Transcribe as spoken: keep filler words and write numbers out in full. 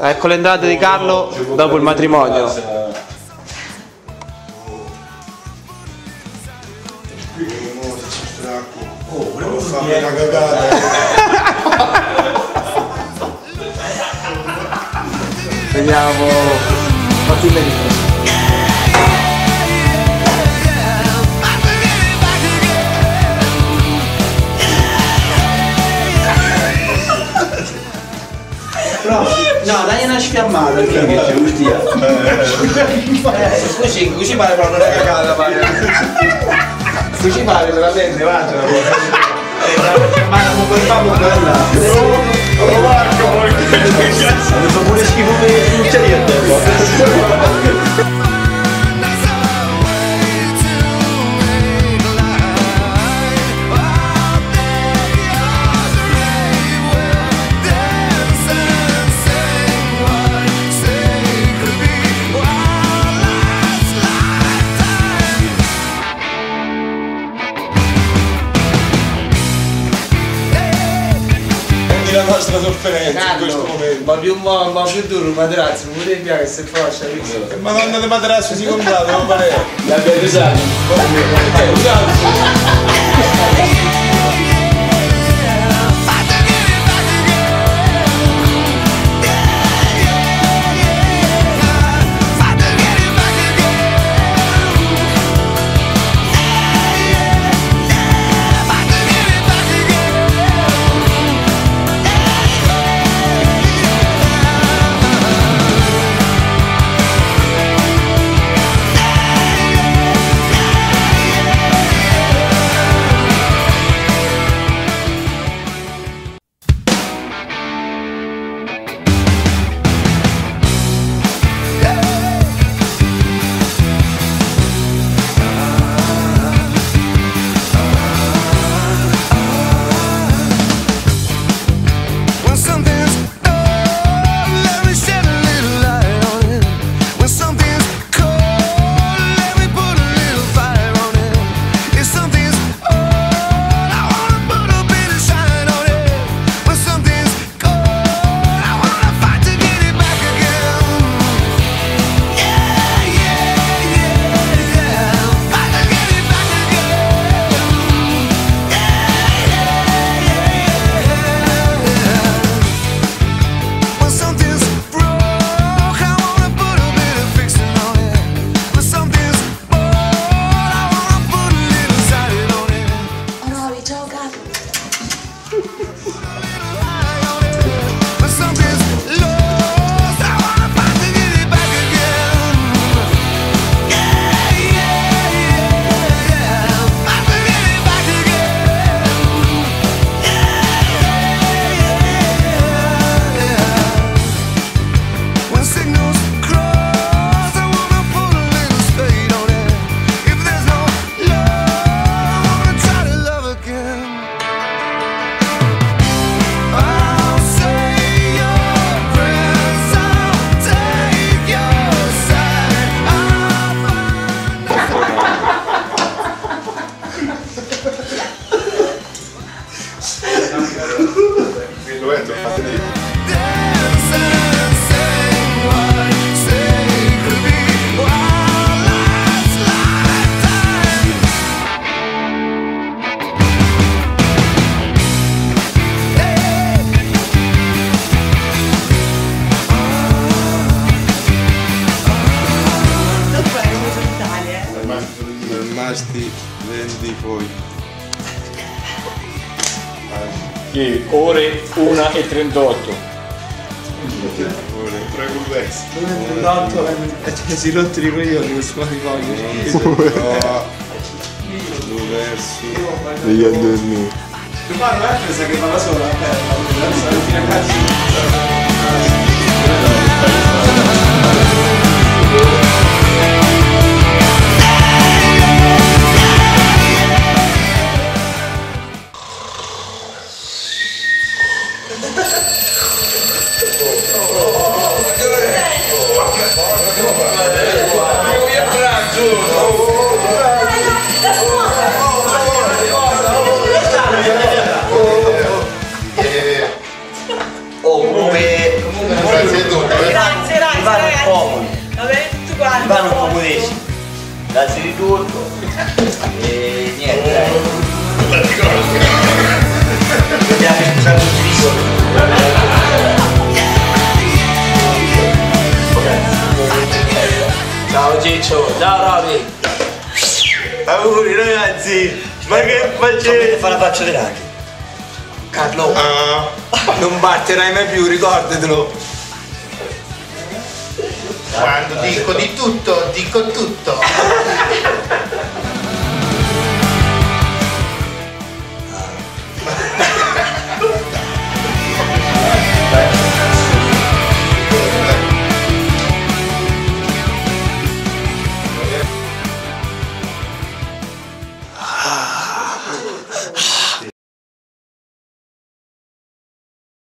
Ecco le entrate di Carlo dopo il matrimonio. Oh, volevo fare una cagata. Vediamo. Fatti venire. No, dai una sfiammata che c'è ustia. Eh, così, così pare proprio una cagata, pare. Così pare veramente, va, ce la può fare. Ma non puoi fare quella. Oh, Marco, ho detto pure schifo per le cuccerie a tempo. La nostra sofferenza in questo momento. Ma più, ma, ma più duro, materasso, non potete piacere se faccia. Ma non di materasso si comprate, non pare. L'abbiate usato. Eh, usato. Masti, vendi poi. Che ore una e trentotto. Ore tre conversi. trentotto e si rotti di coglioni questo matrimonio. Due versi. Degli addorni. Ma non è presa che fa la sola, adesso fino a cazzo. Oh, comunque, comunque auguri ragazzi! Ma che facete? Fa la faccia dei laghi. Carlo, Ah, non batterai mai più, ricordatelo! Quando dico di tutto, dico tutto.